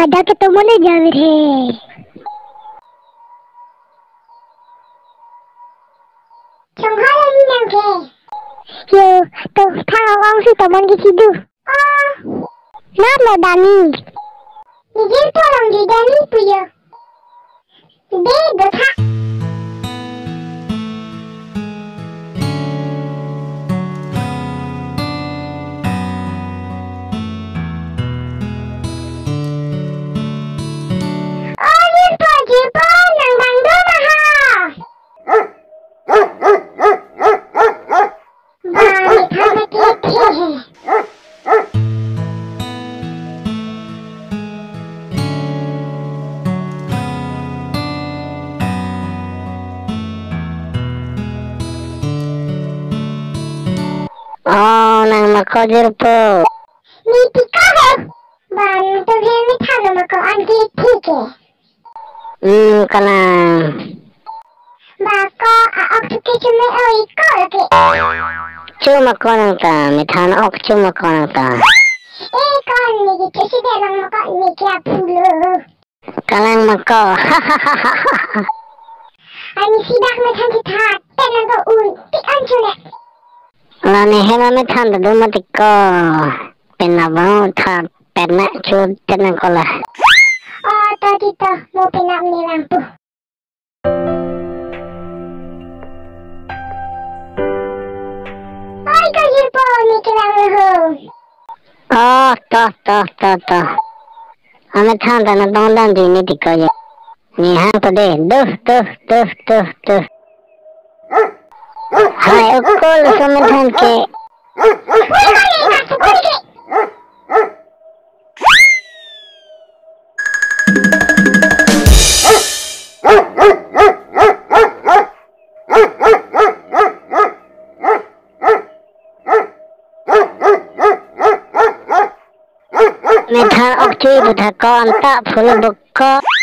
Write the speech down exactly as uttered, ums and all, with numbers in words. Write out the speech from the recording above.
दादा के तो मने जावे रे Sunghalan yang ke yo to thang awang si to man ki sidu ah na lo dani ni jin to lang di dani puyo de do tha Oh, nang makojur po. Ni tika hai. Ban to bhe mi thana mako anti thik hai. Hmm, kana. Ba ko a ok ke chume oi ko ke. Chuma ko nang ta, mi thana ok chuma ko nang ta. Eh kon ni ki kesi de lang mako ni kya phulo. Kalang mako. Ani sidak me than tha tenan ko un tik an chune. Lani hema me thanda dumati ko. Penabang tha penna chu tenan ko la. Oh, to dito mo pinap ni lampu. Ay, kajir po ni kilang ho. Oh, to to to to. Ame thanda na dongdan di ni tiko ye. Ni hang to de duh duh duh duh duh. Hai ukol sama than ke. Me than ok chui bu tha ko anta phul buk ko.